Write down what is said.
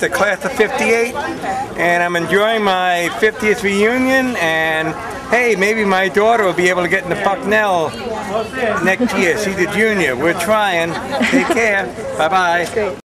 the class of '58, and I'm enjoying my 50th reunion. And hey, maybe my daughter will be able to get into Bucknell next year. She's a junior. We're trying. Take care. Bye bye.